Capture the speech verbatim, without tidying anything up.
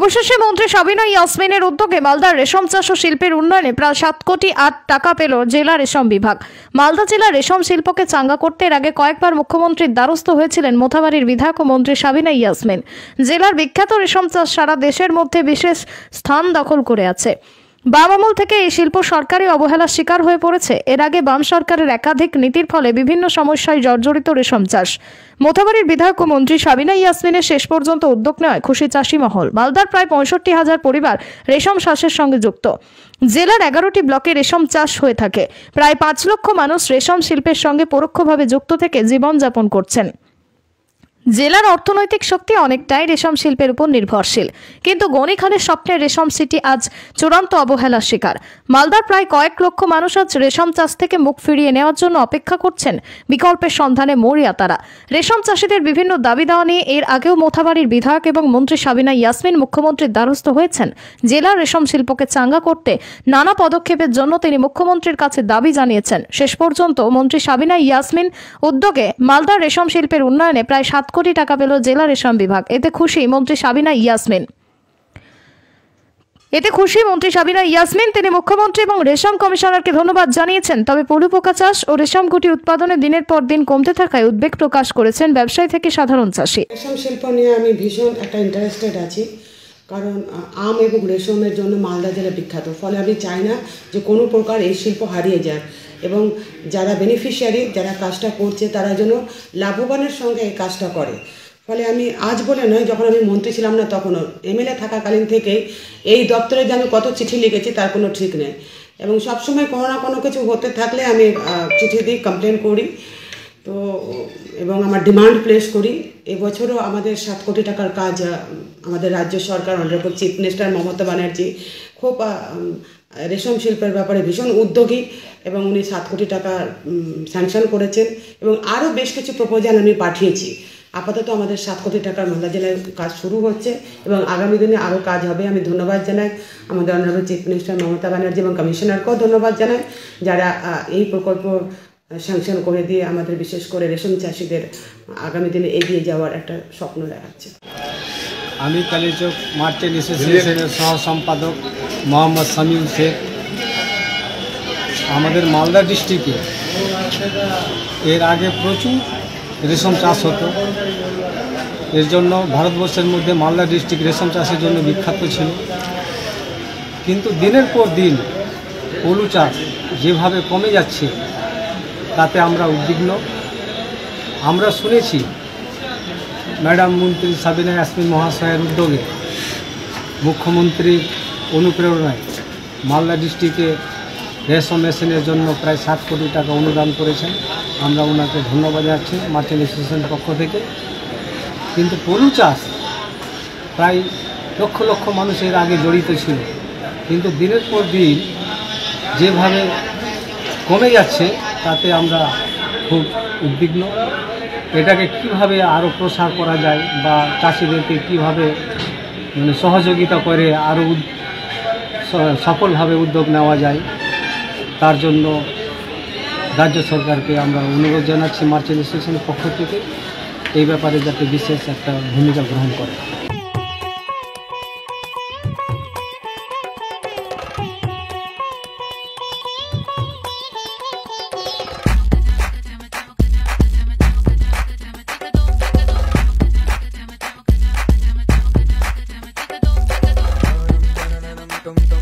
অবশেষে মন্ত্রী সাবিনা ইয়াসমিনের উদ্যোগে মালদার রেশম চাষ ও শিল্পের উন্নয়নে প্রায় সাত কোটি আট টাকা পেল জেলা রেশম বিভাগ। মালদা জেলা রেশম শিল্পকে চাঙ্গা করতে এর আগে কয়েকবার মুখ্যমন্ত্রীর দ্বারস্থ হয়েছিলেন মোথাবাড়ির বিধায়ক ও মন্ত্রী সাবিনা ইয়াসমিন। জেলার বিখ্যাত রেশম চাষ সারা দেশের মধ্যে বিশেষ স্থান দখল করে আছে। বাম আমল থেকে এই শিল্প সরকারি অবহেলার শিকার হয়ে পড়েছে। এর আগে বাম সরকারের একাধিক নীতির ফলে বিভিন্ন সমস্যায় জর্জরিত রেশম চাষ। মোথাবাড়ির বিধায়ক ও মন্ত্রী সাবিনা ইয়াসমিনের শেষ পর্যন্ত উদ্যোগ নেওয়ায় খুশি চাষি মহল। মালদার প্রায় পঁয়ষট্টি হাজার পরিবার রেশম চাষের সঙ্গে যুক্ত। জেলার এগারোটি ব্লকে রেশম চাষ হয়ে থাকে। প্রায় পাঁচ লক্ষ মানুষ রেশম শিল্পের সঙ্গে পরোক্ষভাবে যুক্ত থেকে জীবনযাপন করছেন। জেলার অর্থনৈতিক শক্তি অনেকটাই রেশম শিল্পের উপর নির্ভরশীল, কিন্তু গনি খানের স্বপ্নের রেশম সিটি আজ চূড়ান্ত অবহেলার শিকার। মালদার প্রায় কয়েক লক্ষ মানুষ আজ রেশম চাষ থেকে মুখ ফিরিয়ে নেওয়ার জন্য অপেক্ষা করছেন। বিকল্পের সন্ধানে মরিয়া তারা। রেশম চাষিদের বিভিন্ন দাবি দেওয়া নিয়ে এর আগেও মোথাবাড়ির বিধায়ক এবং মন্ত্রী সাবিনা ইয়াসমিন মুখ্যমন্ত্রীর দ্বারস্থ হয়েছেন। জেলার রেশম শিল্পকে চাঙ্গা করতে নানা পদক্ষেপের জন্য তিনি মুখ্যমন্ত্রীর কাছে দাবি জানিয়েছেন। শেষ পর্যন্ত মন্ত্রী সাবিনা ইয়াসমিন উদ্যোগে মালদার রেশম শিল্পের উন্নয়নে প্রায় সাত কোটি টাকা পেল জেলা রেশম বিভাগ। এতে খুশি মন্ত্রী সাবিনা ইয়াসমিন এতে খুশি মন্ত্রী সাবিনা ইয়াসমিন তিনি মুখ্যমন্ত্রী এবং রেশম কমিশনারকে ধন্যবাদ জানিয়েছেন। তবে পলু পোকা চাষ ও রেশম গুটি উৎপাদনে দিনের পর দিন কমতে থাকায় উদ্বেগ প্রকাশ করেছেন ব্যবসায়ী থেকে সাধারণ চাষি। রেশম শিল্প নিয়ে আমি ভীষণ একটা ইন্টারেস্টেড আছি, কারণ আম এবং রেশমের জন্য মালদা জেলা বিখ্যাত। ফলে আমি চাই না যে কোনো প্রকার এই শিল্প হারিয়ে যাক, এবং যারা বেনিফিশিয়ারি যারা কাজটা করছে তারা যেন লাভবানের সঙ্গে এই কাজটা করে। ফলে আমি আজ বলে নয়, যখন আমি মন্ত্রী ছিলাম না তখনও এমএলএ থাকাকালীন থেকেই এই দপ্তরে যে আমি কত চিঠি লিখেছি তার কোনো ঠিক নেই, এবং সবসময় কোনো না কোনো কিছু হতে থাকলে আমি চিঠি দিই, কমপ্লেন করি তো, এবং আমার ডিমান্ড প্লেস করি। এবছরও আমাদের সাত কোটি টাকার কাজ আমাদের রাজ্য সরকার honourable chief minister Mamata Banerjee খুব রেশম শিল্পের ব্যাপারে ভীষণ উদ্যোগী, এবং উনি সাত কোটি টাকা স্যাংশন করেছেন, এবং আরও বেশ কিছু প্রপোজাল আমি পাঠিয়েছি। আপাতত আমাদের সাত কোটি টাকার মালদা জেলায় কাজ শুরু হচ্ছে, এবং আগামী দিনে আরও কাজ হবে। আমি ধন্যবাদ জানাই আমাদের honourable chief minister Mamata Banerjee এবং কমিশনারকেও ধন্যবাদ জানাই, যারা এই প্রকল্প স্যাংশন করে দিয়ে আমাদের বিশেষ করে রেশম চাষিদের আগামী দিনে এগিয়ে যাওয়ার একটা স্বপ্ন দেখাচ্ছে। আমি কালীচক মার্চেন্ট অ্যাসোসিয়েশনের সহ সম্পাদক মোহাম্মদ সামিউল শেখ। আমাদের মালদা ডিস্ট্রিক্টে এর আগে প্রচুর রেশম চাষ হতো। এর জন্য ভারতবর্ষের মধ্যে মালদা ডিস্ট্রিক্ট রেশম চাষের জন্য বিখ্যাত ছিল। কিন্তু দিনের পর দিন পলু চাষ যেভাবে কমে যাচ্ছে তাতে আমরা উদ্বিগ্ন। আমরা শুনেছি ম্যাডাম মন্ত্রী সাবিনা ইয়াসমিন মহাশয়ের উদ্যোগে মুখ্যমন্ত্রীর অনুপ্রেরণায় মালদা ডিস্ট্রিক্টে রেশম মেশিনের জন্য প্রায় সাত কোটি টাকা অনুদান করেছেন। আমরা ওনাকে ধন্যবাদ জানাচ্ছি মার্চেন্ট অ্যাসোসিয়েশনের পক্ষ থেকে। কিন্তু পলু চাষ প্রায় লক্ষ লক্ষ মানুষ এর আগে জড়িত ছিল, কিন্তু দিনের পর দিন যেভাবে কমে যাচ্ছে তাতে আমরা খুব উদ্বিগ্ন। এটাকে কিভাবে আরও প্রসার করা যায় বা চাষিদেরকে কিভাবে মানে সহযোগিতা করে আরও সফলভাবে উদ্যোগ নেওয়া যায়, তার জন্য রাজ্য সরকারকে আমরা অনুরোধ জানাচ্ছি মার্চেন্ট অ্যাসোসিয়েশনের পক্ষ থেকে এই ব্যাপারে যাতে বিশেষ একটা ভূমিকা গ্রহণ করে। Dum dum